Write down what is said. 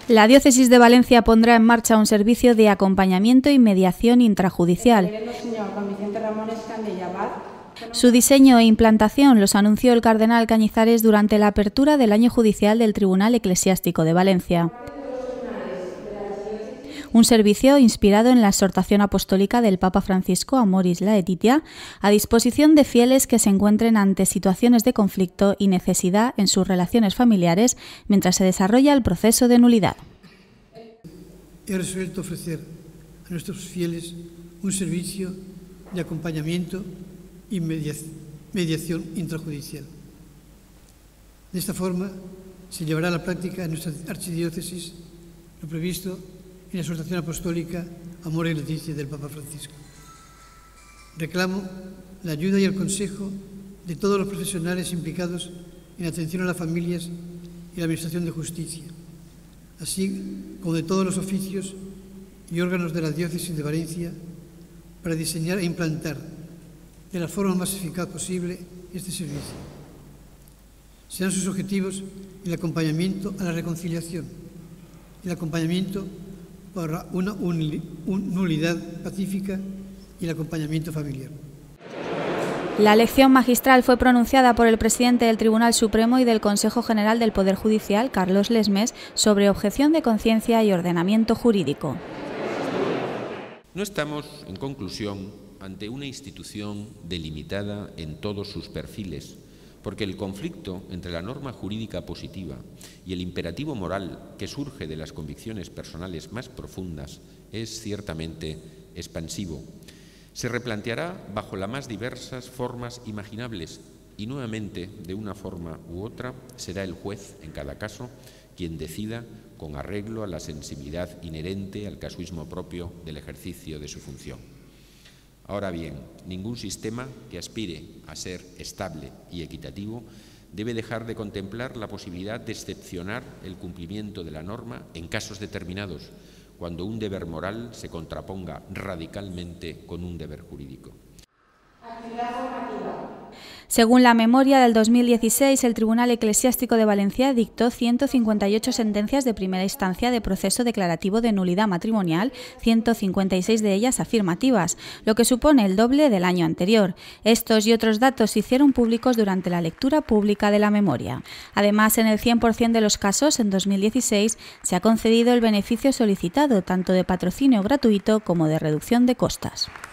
La Diócesis de Valencia pondrá en marcha un servicio de acompañamiento y mediación intrajudicial. Su diseño e implantación los anunció el cardenal Cañizares durante la apertura del año judicial del Tribunal Eclesiástico de Valencia. Un servicio inspirado en la exhortación apostólica del Papa Francisco Amoris Laetitia, a disposición de fieles que se encuentren ante situaciones de conflicto y necesidad en sus relaciones familiares mientras se desarrolla el proceso de nulidad. He resuelto ofrecer a nuestros fieles un servicio de acompañamiento y mediación intrajudicial. De esta forma, se llevará a la práctica en nuestra archidiócesis lo previsto en la exhortación apostólica Amoris Laetitia del Papa Francisco. Reclamo la ayuda y el consejo de todos los profesionales implicados en atención a las familias y la administración de justicia, así como de todos los oficios y órganos de la Diócesis de Valencia, para diseñar e implantar de la forma más eficaz posible este servicio. Serán sus objetivos el acompañamiento a la reconciliación, el acompañamiento para una nulidad pacífica y el acompañamiento familiar. La lección magistral fue pronunciada por el presidente del Tribunal Supremo y del Consejo General del Poder Judicial, Carlos Lesmes, sobre objeción de conciencia y ordenamiento jurídico. No estamos, en conclusión, ante una institución delimitada en todos sus perfiles, porque el conflicto entre la norma jurídica positiva y el imperativo moral que surge de las convicciones personales más profundas es ciertamente expansivo. Se replanteará bajo las más diversas formas imaginables y nuevamente, de una forma u otra, será el juez, en cada caso, quien decida con arreglo a la sensibilidad inherente al casuismo propio del ejercicio de su función. Ahora bien, ningún sistema que aspire a ser estable y equitativo debe dejar de contemplar la posibilidad de excepcionar el cumplimiento de la norma en casos determinados, cuando un deber moral se contraponga radicalmente con un deber jurídico. Según la memoria del 2016, el Tribunal Eclesiástico de Valencia dictó 158 sentencias de primera instancia de proceso declarativo de nulidad matrimonial, 156 de ellas afirmativas, lo que supone el doble del año anterior. Estos y otros datos se hicieron públicos durante la lectura pública de la memoria. Además, en el 100% de los casos, en 2016, se ha concedido el beneficio solicitado, tanto de patrocinio gratuito como de reducción de costas.